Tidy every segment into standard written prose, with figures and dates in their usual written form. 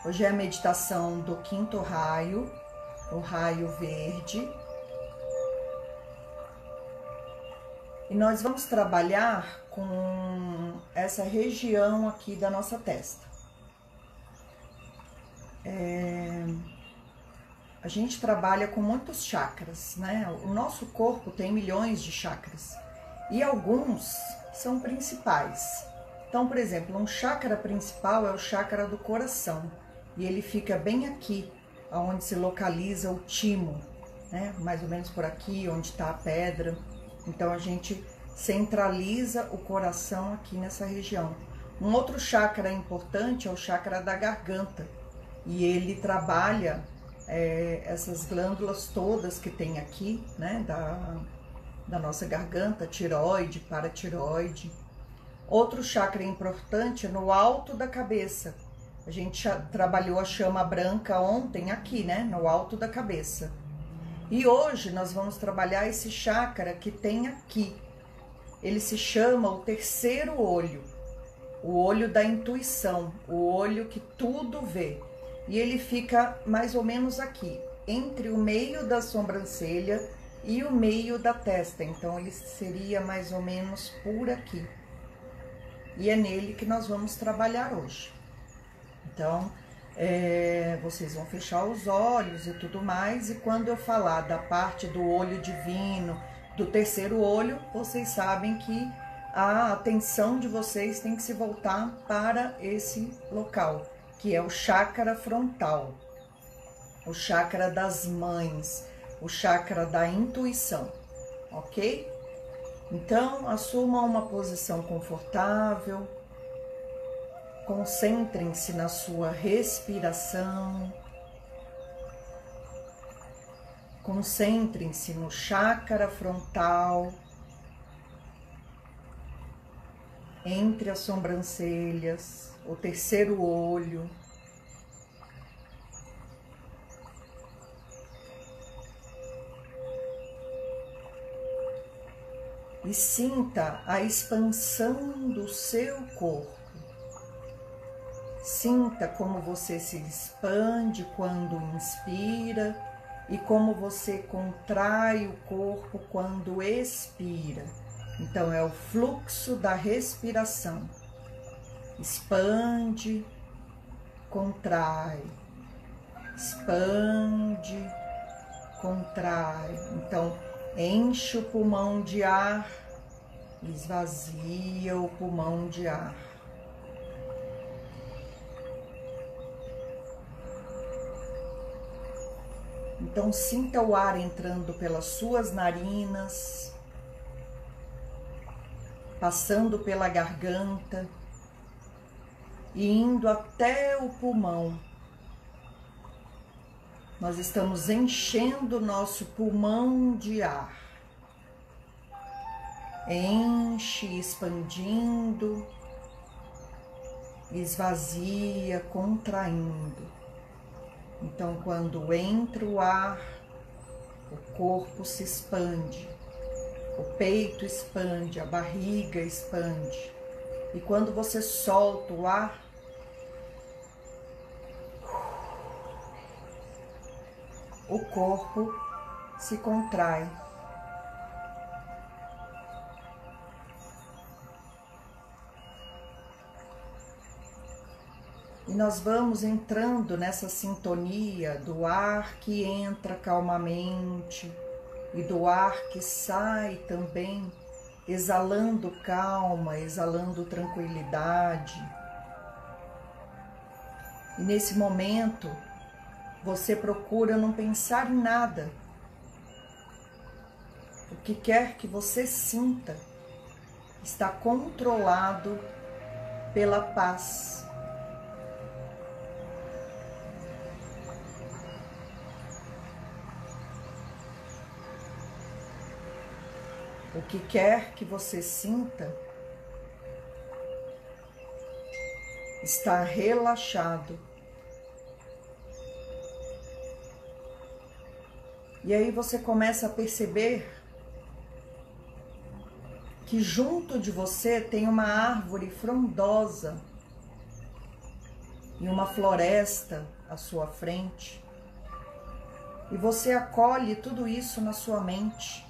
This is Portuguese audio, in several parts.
Hoje é a meditação do quinto raio, o raio verde. E nós vamos trabalhar com essa região aqui da nossa testa. A gente trabalha com muitos chakras, né? O nosso corpo tem milhões de chakras e alguns são principais. Então, por exemplo, um chakra principal é o chakra do coração e ele fica bem aqui, onde se localiza o timo, né? Mais ou menos por aqui, onde está a pedra. Então, a gente centraliza o coração aqui nessa região. Um outro chakra importante é o chakra da garganta e ele trabalha essas glândulas todas que tem aqui, né, da nossa garganta, tireoide, paratireoide. Outro chakra importante é no alto da cabeça. A gente trabalhou a chama branca ontem aqui, né, no alto da cabeça. E hoje nós vamos trabalhar esse chakra que tem aqui. Ele se chama o terceiro olho, o olho da intuição, o olho que tudo vê. E ele fica mais ou menos aqui, entre o meio da sobrancelha e o meio da testa. Então, ele seria mais ou menos por aqui. E é nele que nós vamos trabalhar hoje. Então, vocês vão fechar os olhos e tudo mais. E quando eu falar da parte do olho divino, do terceiro olho, vocês sabem que a atenção de vocês tem que se voltar para esse local, que é o chakra frontal, o chakra das mães, o chakra da intuição, ok? Então, assumam uma posição confortável, concentrem-se na sua respiração, concentrem-se no chakra frontal, entre as sobrancelhas, o terceiro olho. E sinta a expansão do seu corpo. Sinta como você se expande quando inspira e como você contrai o corpo quando expira. Então, é o fluxo da respiração. Expande, contrai, expande, contrai. Então, enche o pulmão de ar, esvazia o pulmão de ar. Então, sinta o ar entrando pelas suas narinas, passando pela garganta e indo até o pulmão. Nós estamos enchendo o nosso pulmão de ar. Enche, expandindo, esvazia, contraindo. Então, quando entra o ar, o corpo se expande, o peito expande, a barriga expande. E quando você solta o ar, o corpo se contrai. E nós vamos entrando nessa sintonia do ar que entra calmamente e do ar que sai também, exalando calma, exalando tranquilidade. E nesse momento, você procura não pensar em nada. O que quer que você sinta está controlado pela paz. O que quer que você sinta está relaxado. E aí você começa a perceber que junto de você tem uma árvore frondosa e uma floresta à sua frente, e você acolhe tudo isso na sua mente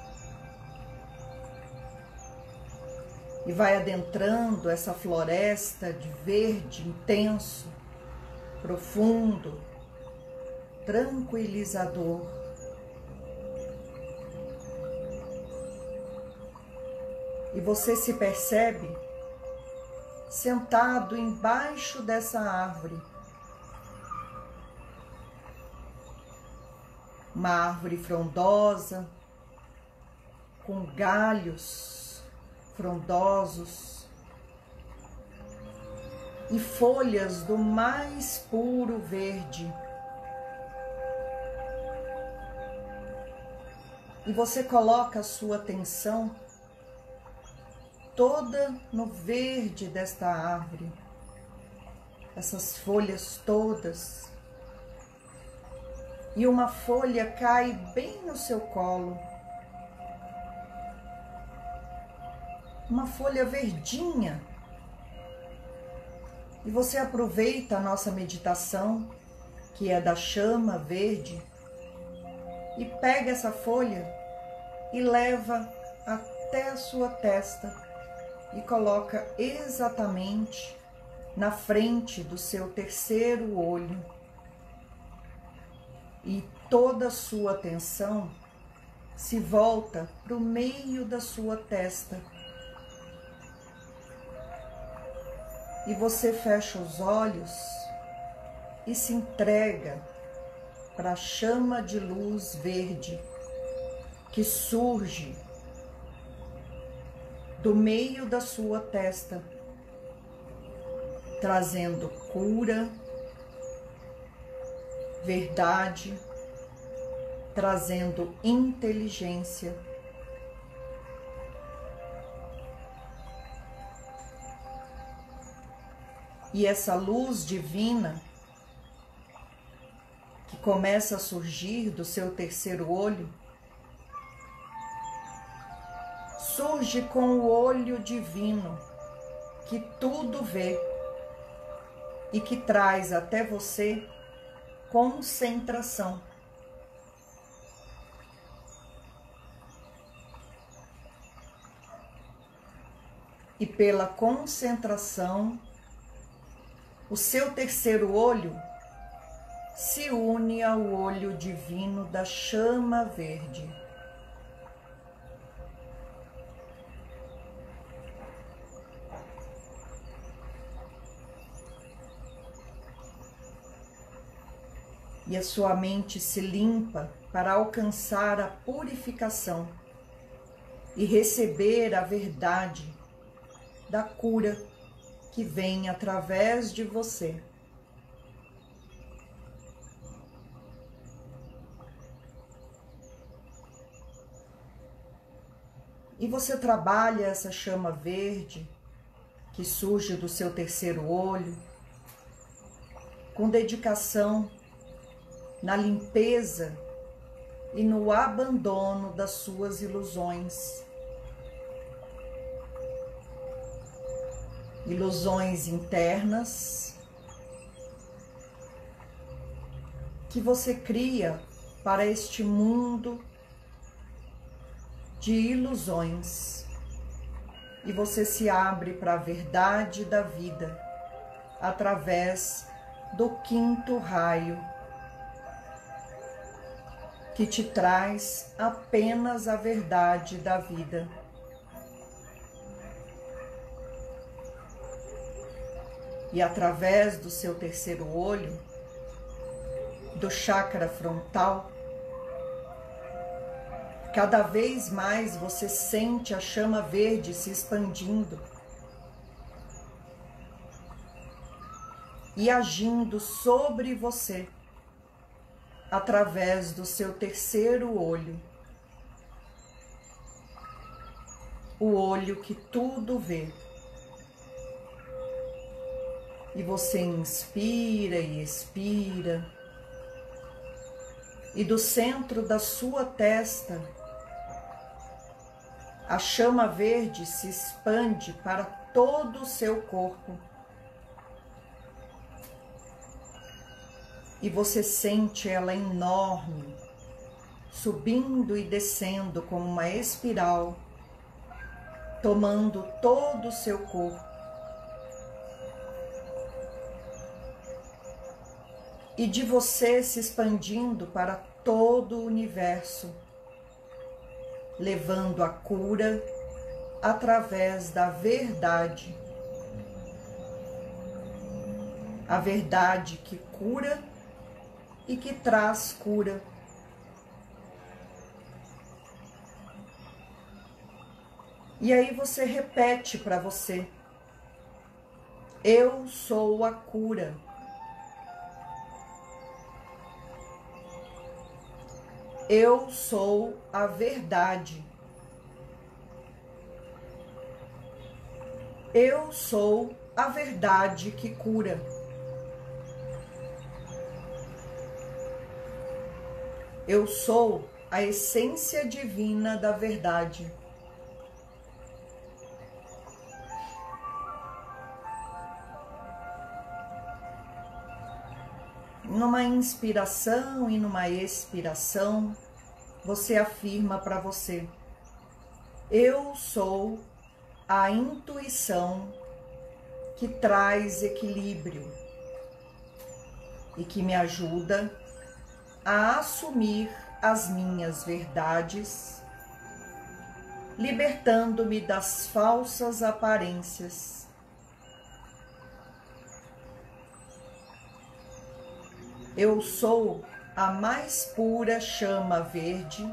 e vai adentrando essa floresta de verde intenso, profundo, tranquilizador. E você se percebe sentado embaixo dessa árvore. Uma árvore frondosa, com galhos frondosos e folhas do mais puro verde. E você coloca a sua atenção toda no verde desta árvore, essas folhas todas, e uma folha cai bem no seu colo, uma folha verdinha, e você aproveita a nossa meditação, que é da chama verde, e pega essa folha e leva até a sua testa, e coloca exatamente na frente do seu terceiro olho. E toda a sua atenção se volta para o meio da sua testa. E você fecha os olhos e se entrega para a chama de luz verde que surge do meio da sua testa, trazendo cura, verdade, trazendo inteligência. E essa luz divina que começa a surgir do seu terceiro olho, surge com o olho divino que tudo vê e que traz até você concentração. E pela concentração, o seu terceiro olho se une ao olho divino da chama verde. E a sua mente se limpa para alcançar a purificação e receber a verdade da cura que vem através de você. E você trabalha essa chama verde que surge do seu terceiro olho com dedicação na limpeza e no abandono das suas ilusões. Ilusões internas que você cria para este mundo de ilusões, e você se abre para a verdade da vida através do quinto raio, que te traz apenas a verdade da vida. E através do seu terceiro olho, do chakra frontal, cada vez mais você sente a chama verde se expandindo e agindo sobre você através do seu terceiro olho, o olho que tudo vê. E você inspira e expira, e do centro da sua testa, a chama verde se expande para todo o seu corpo, e você sente ela enorme, subindo e descendo como uma espiral, tomando todo o seu corpo. E de você se expandindo para todo o universo, levando a cura através da verdade. A verdade que cura e que traz cura. E aí você repete para você: eu sou a cura. Eu sou a verdade. Eu sou a verdade que cura. Eu sou a essência divina da verdade. Numa inspiração e numa expiração, você afirma para você: eu sou a intuição que traz equilíbrio e que me ajuda a assumir as minhas verdades, libertando-me das falsas aparências. Eu sou a mais pura chama verde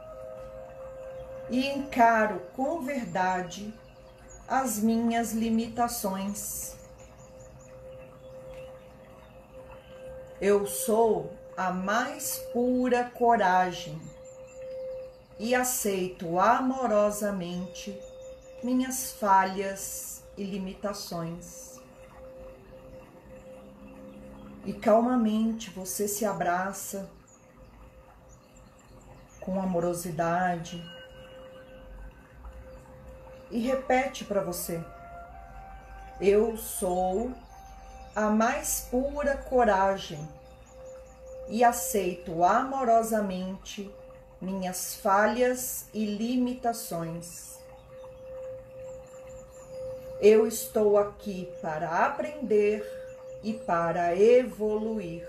e encaro com verdade as minhas limitações. Eu sou a mais pura coragem e aceito amorosamente minhas falhas e limitações. E calmamente você se abraça com amorosidade e repete para você: eu sou a mais pura coragem e aceito amorosamente minhas falhas e limitações. Eu estou aqui para aprender e para evoluir.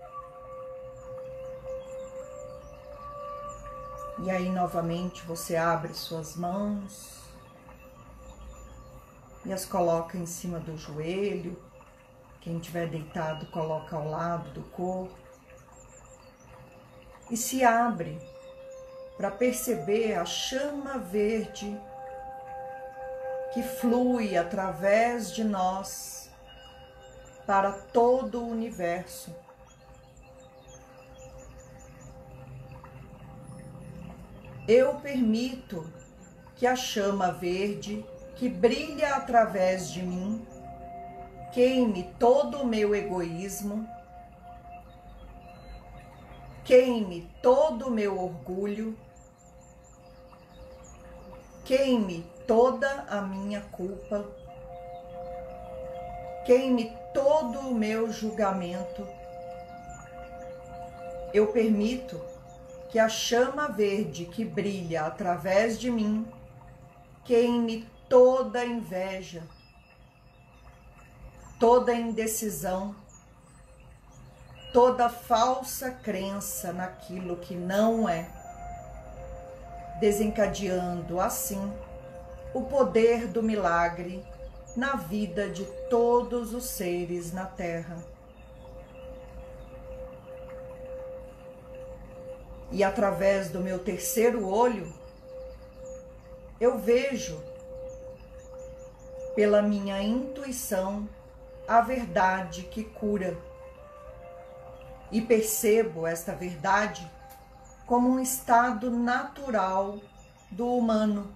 E aí novamente você abre suas mãos e as coloca em cima do joelho. Quem estiver deitado coloca ao lado do corpo. E se abre para perceber a chama verde que flui através de nós para todo o universo. Eu permito que a chama verde que brilha através de mim queime todo o meu egoísmo, queime todo o meu orgulho, queime toda a minha culpa, queime todo o meu julgamento. Eu permito que a chama verde que brilha através de mim queime toda a inveja, toda a indecisão, toda falsa crença naquilo que não é, desencadeando assim o poder do milagre na vida de todos os seres na Terra. E através do meu terceiro olho, eu vejo, pela minha intuição, a verdade que cura. E percebo esta verdade como um estado natural do humano.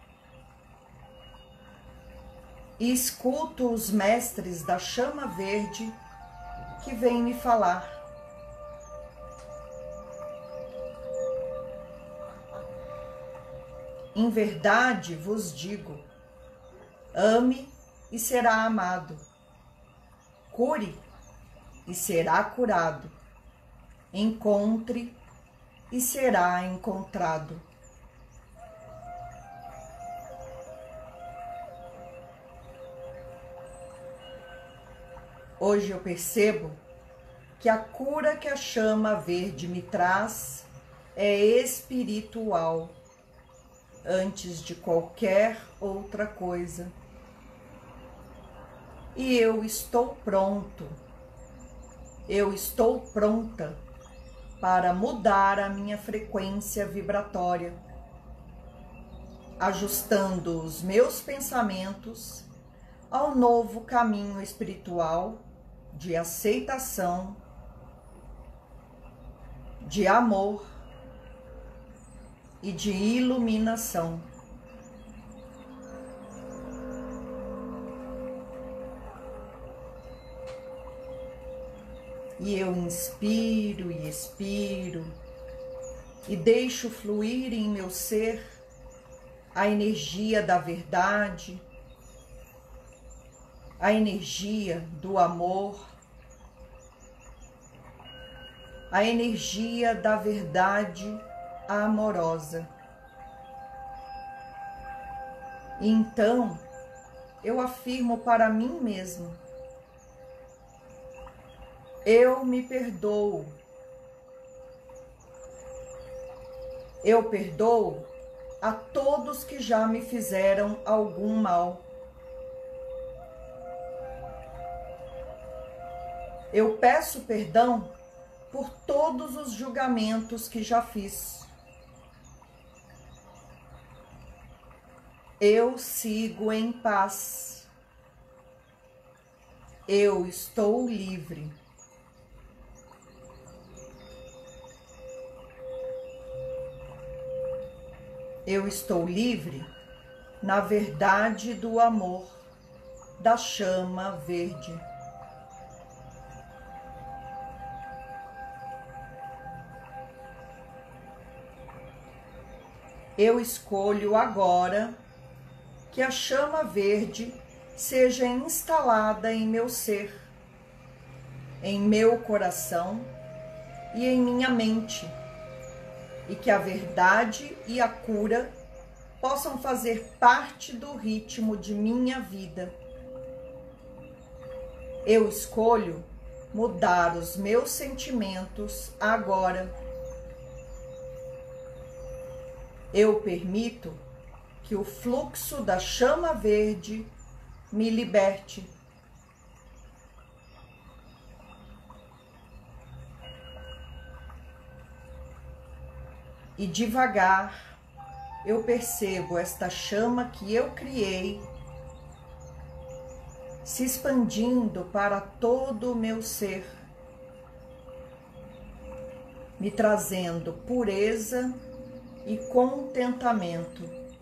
E escuto os mestres da chama verde que vêm me falar. Em verdade vos digo, ame e será amado, cure e será curado, encontre e será encontrado. Hoje eu percebo que a cura que a chama verde me traz é espiritual, antes de qualquer outra coisa. E eu estou pronto, eu estou pronta para mudar a minha frequência vibratória, ajustando os meus pensamentos ao novo caminho espiritual de aceitação, de amor e de iluminação. E eu inspiro e expiro e deixo fluir em meu ser a energia da verdade, a energia do amor, a energia da verdade amorosa. E então eu afirmo para mim mesmo: eu me perdoo. Eu perdoo a todos que já me fizeram algum mal. Eu peço perdão por todos os julgamentos que já fiz. Eu sigo em paz. Eu estou livre. Eu estou livre na verdade do amor, da chama verde. Eu escolho agora que a chama verde seja instalada em meu ser, em meu coração e em minha mente, e que a verdade e a cura possam fazer parte do ritmo de minha vida. Eu escolho mudar os meus sentimentos agora. Eu permito que o fluxo da chama verde me liberte. E devagar eu percebo esta chama que eu criei se expandindo para todo o meu ser, me trazendo pureza e contentamento.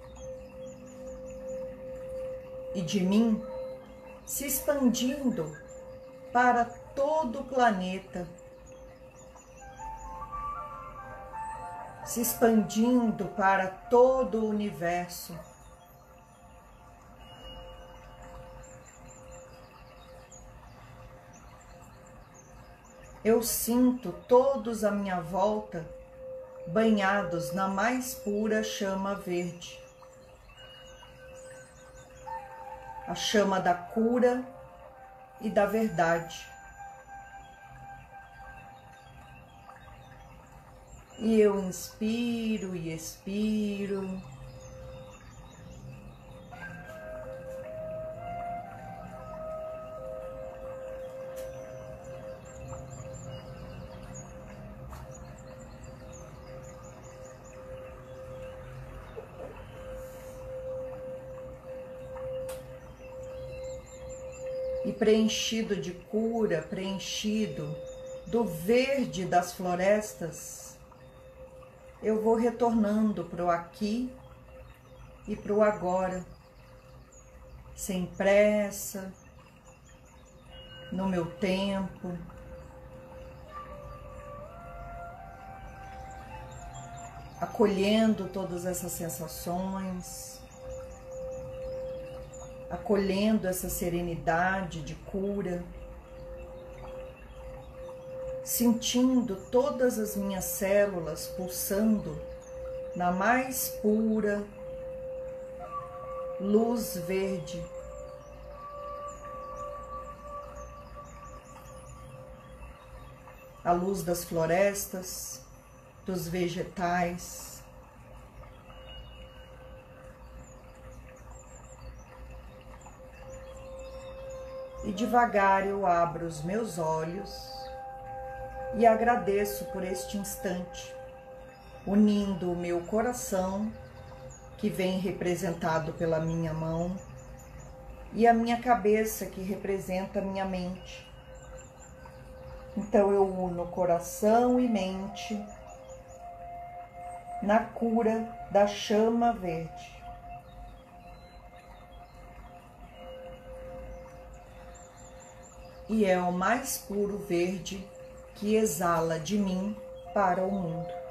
E de mim se expandindo para todo o planeta, se expandindo para todo o universo. Eu sinto todos à minha volta banhados na mais pura chama verde, a chama da cura e da verdade. E eu inspiro e expiro. E preenchido de cura, preenchido do verde das florestas, eu vou retornando para o aqui e para o agora, sem pressa, no meu tempo. Acolhendo todas essas sensações, acolhendo essa serenidade de cura, sentindo todas as minhas células pulsando na mais pura luz verde. A luz das florestas, dos vegetais. E devagar eu abro os meus olhos e agradeço por este instante, unindo o meu coração, que vem representado pela minha mão, e a minha cabeça, que representa a minha mente. Então eu uno coração e mente na cura da chama verde. E é o mais puro verde que exala de mim para o mundo.